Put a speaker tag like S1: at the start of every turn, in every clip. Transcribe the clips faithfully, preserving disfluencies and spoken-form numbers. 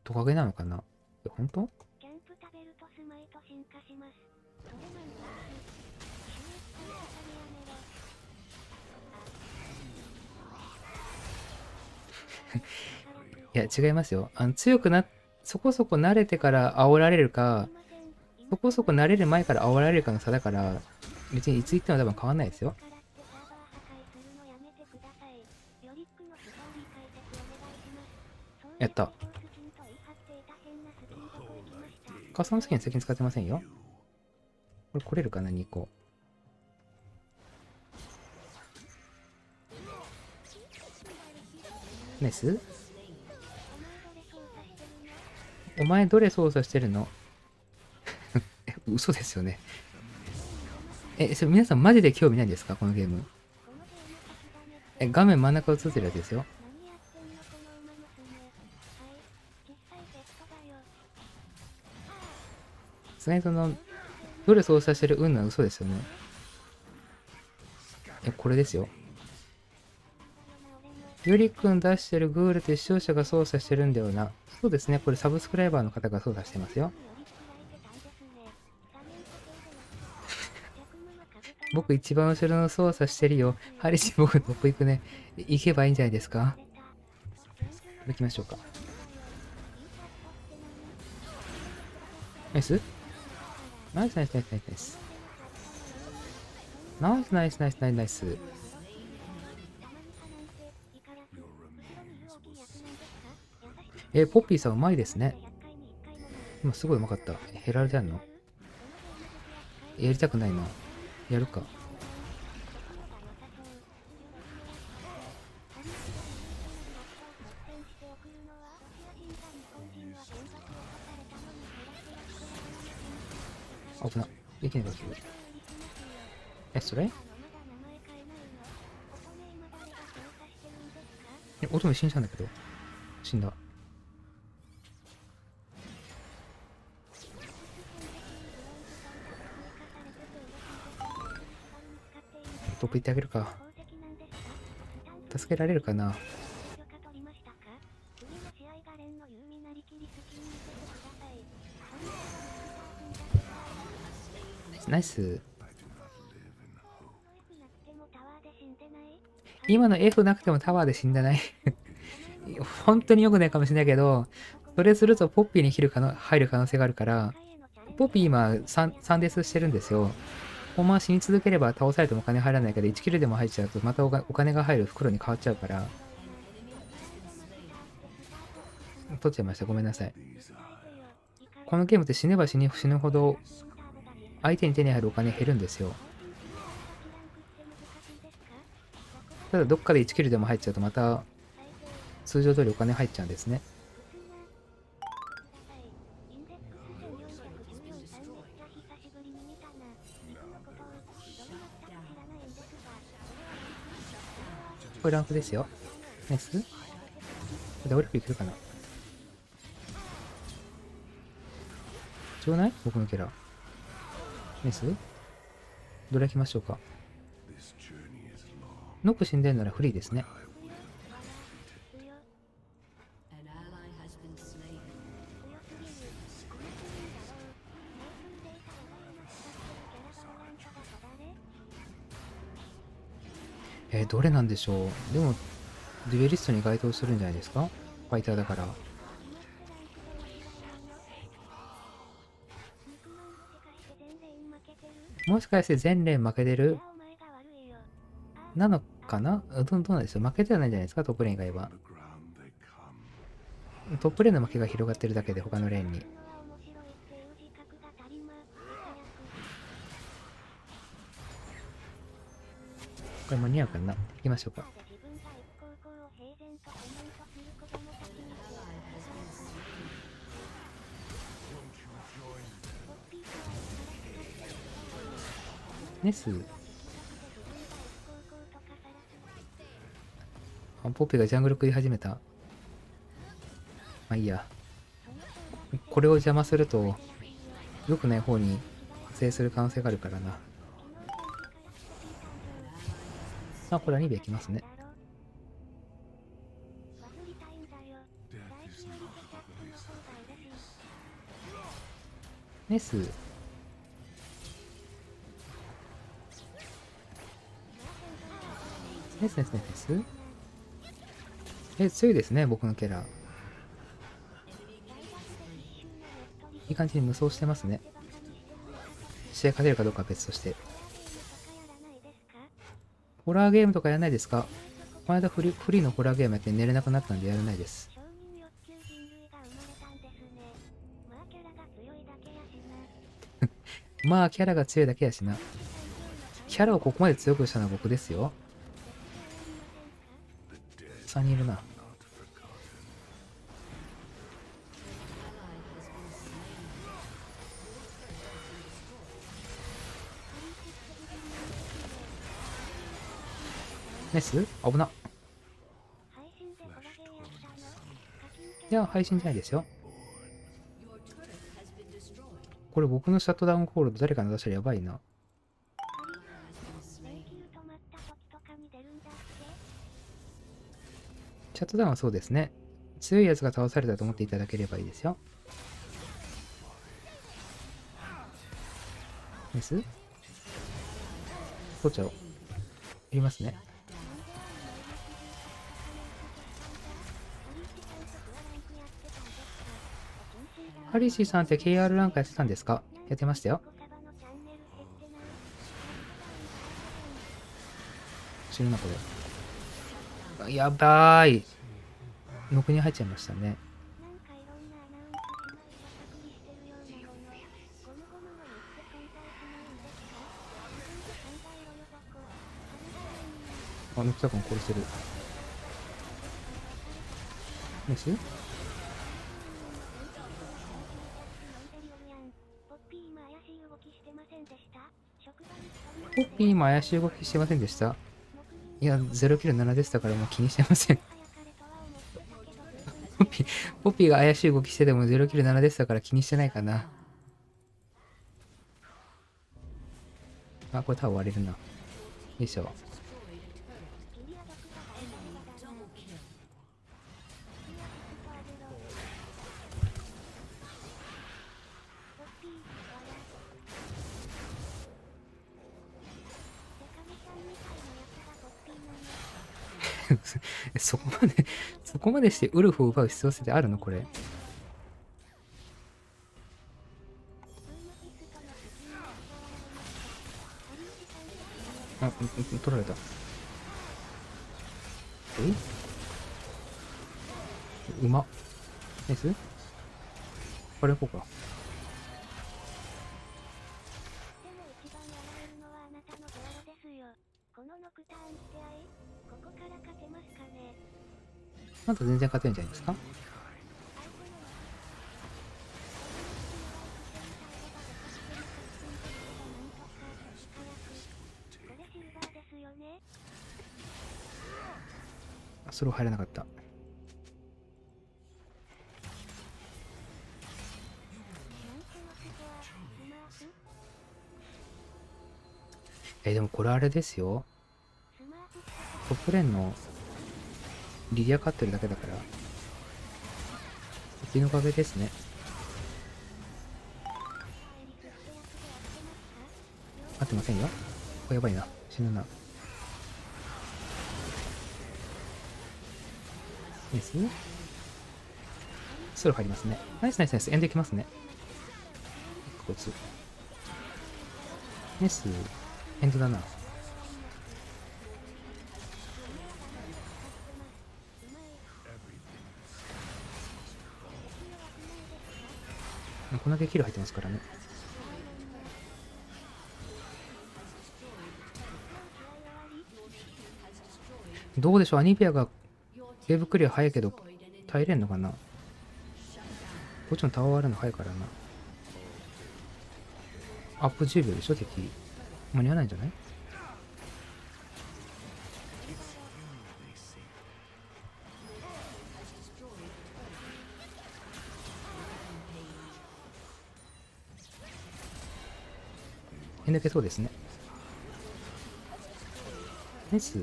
S1: トカゲなのかな。え、本当？
S2: キャンプ食べるとスマイト進化します。それなんだ。
S1: いや、違いますよ。あの、強くな、そこそこ慣れてから煽られるか、そこそこ慣れる前から煽られるかの差だから、別にいつ言っても多分変わんないですよ。やった。カスタムスキン最近使ってませんよ。これ来れるかな、にこ。ナイス。お前どれ操作してるの？え、嘘ですよね。え、それ皆さんマジで興味ないんですかこのゲーム。え、画面真ん中映ってるやつですよ。さすがにその、どれ操作してる運のは嘘ですよね。え、これですよ。ゆりくん出してるグールって視聴者が操作してるんだよな。そうですね。これサブスクライバーの方が操作してますよ。僕一番後ろの操作してるよ。ハリシ僕トップ行くね。行けばいいんじゃないですか？行きましょうか。ナイスナイスナイスナイスナイスナイスナイスナイスナイスナイス。えー、ポッピーさんうまいですね。今すごいうまかった。ヘラルでやんの？やりたくないな。やるか。危な。できないかきる。え、それ？え、乙女死んじゃうんだけど。死んだ。トップ行ってあげるか。助けられるかな。ナイス。今の F なくてもタワーで死んでない本当に良くないかもしれないけど、それするとポッピーに入る可能入る可能性があるから、ポッピー今 3, 3デスしてるんですよ。ほんま死に続ければ倒されてもお金入らないけど、いちキルでも入っちゃうとまたお金が入る袋に変わっちゃうから、取っちゃいました。ごめんなさい。このゲームって死ねば死ぬ死ぬほど相手に手に入るお金減るんですよ。ただどっかでいちキルでも入っちゃうとまた通常通りお金入っちゃうんですね。これランクですよ。ナイス。ダブルキルいけるかな。ちょうない僕のキャラ。ナイス。どれ行きましょうか。ノック死んでるならフリーですね。えー、どれなんでしょう。でも、デュエリストに該当するんじゃないですか？ファイターだから。もしかして全連負けてるなのかな？どどうなんですよ。負けてはないんじゃないですか、トップレーン以外は。トップレーンの負けが広がってるだけで、他のレーンに。これ間に合うかな？行きましょうか。ネス。あ、ポッペがジャングル食い始めた。まあいいや。これを邪魔すると、良くない方に派生する可能性があるからな。あ、これはにべいきますね。 ネス。ネスネスネスネス。え、強いですね、僕のキャラ。いい感じに無双してますね。試合勝てるかどうかは別として。ホラーゲームとかやらないですか？この間フリフリーのホラーゲームやって寝れなくなったんでやらないです。まあキャラが強いだけやしな。キャラをここまで強くしたのは僕ですよ。さんにんいるな。ナイス。危な。いや、配信じゃないですよ。これ僕のシャットダウンコールド誰かに出したらやばいな。シャットダウンはそうですね。強いやつが倒されたと思っていただければいいですよ。ナイス。取っちゃおう。いりますね。ハリシーさんって ケーアール ランクやってたんですか？やってましたよ。死ぬな、これ。やばーい。ろくにん入っちゃいましたね。あ、ノクタ君殺してる。ナイス。ポッピー今怪しい動きしてませんでした？いや、ゼロキルななでしたからもう気にしてません。ポッピー、ポッピーが怪しい動きしててもゼロキルななでしたから気にしてないかな。あ、これ多分割れるな。よいしょ。そこまで、そこまでしてウルフを奪う必要性ってあるのこれ。あ、取られた。えうまっ。ナイス。これ行こうか。まだ全然勝てるんじゃないですか？あ、それ入らなかった。え、でもこれあれですよ。トップレーンのリディア勝ってるだけだから、うちのおかげですね。合ってませんよ。これやばいな。死ぬな。ナイス。スロー入りますね。ナイスナイスナイス。エンドいきますね。こいつ。ナイス。エンドだな。こんだけキル入ってますからね。どうでしょう、アニビアがウェーブクリア早いけど耐えれんのかな。こっちのタワー割るの早いからな。アップじゅうびょうでしょ敵。間に合わないんじゃない？へ抜けそうですね。ナイス。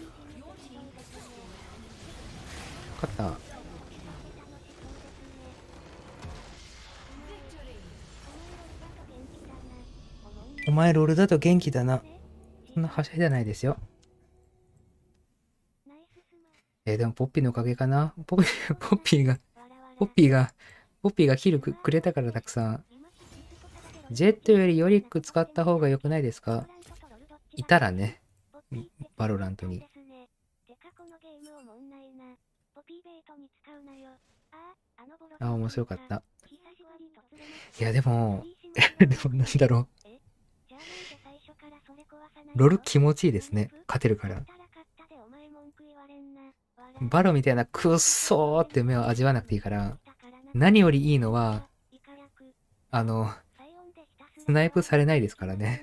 S1: 勝った。 お前ロールだと元気だな。そんなはしゃいじゃないですよ。えー、でもポッピーのおかげかな。ポッピー、ポッピーが、ポッピーが、ポッピーがキルくくれたからたくさん。ジェットよりヨリック使った方が良くないですか？いたらね。バロラントに。あ、面白かった。いや、でも、でもなんだろう。ロール気持ちいいですね。勝てるから。バロみたいなくっそーって目を味わわなくていいから、何よりいいのは、あの、スナイプされないですからね。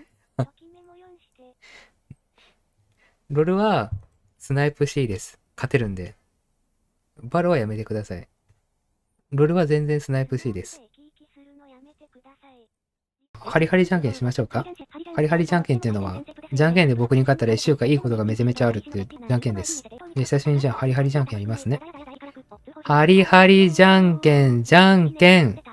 S1: ロールは、スナイプしていいです。勝てるんで。バロはやめてください。ロールは全然スナイプしていいです。ハリハリじゃんけんしましょうか。ハリハリじゃんけんっていうのは、じゃんけんで僕に勝ったらいっしゅうかんいいことがめちゃめちゃあるっていうじゃんけんです。で、久しぶりにじゃあハリハリじゃんけんやりますね。ハリハリじゃんけん、じゃんけん。